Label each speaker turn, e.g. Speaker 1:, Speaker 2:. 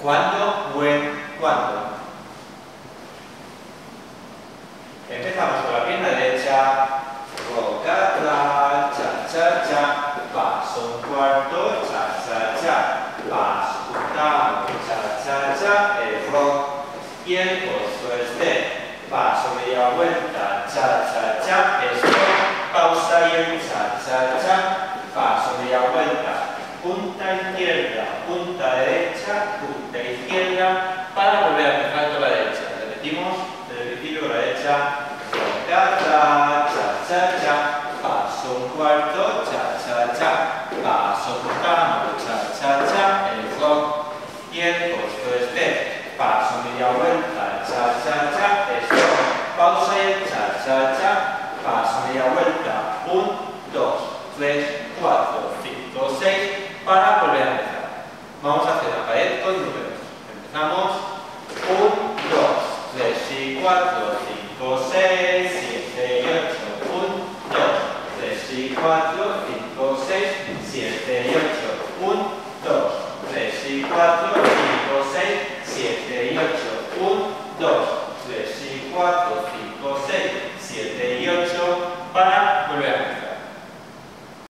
Speaker 1: ¿Cuándo? When, ¿cuándo? Empezamos con la pierna derecha. Roca atrás, cha, cha, cha. Paso un cuarto, cha, cha, cha. Paso un octavo, cha, cha, cha. El rock. Y el costo es de. Paso media vuelta, cha, cha, cha. Stop, pausa y el cha, cha, cha. Paso media vuelta. Punta izquierda, punta derecha, punta izquierda, para volver a empezar con la derecha. Repetimos desde el principio con la derecha. Roca atrás, cha, cha, cha. Paso un cuarto, cha, cha, cha. Paso un octavo, cha, cha, cha. El rock. Y el costo es de. Paso media vuelta, cha, cha, cha. Stop, pausa y el cha, cha, cha. Paso media vuelta. 1, 2, 3, 4, 5, 6. Para volver a empezar. Vamos a hacer la pared con números. Empezamos. 1, 2, 3 y 4, 5, 6, 7 y 8. 1, 2, 3 y 4, 5, 6, 7 y 8. 1, 2, 3 y 4, 5, 6, 7 y 8. 1, 2, 3 y 4, 5.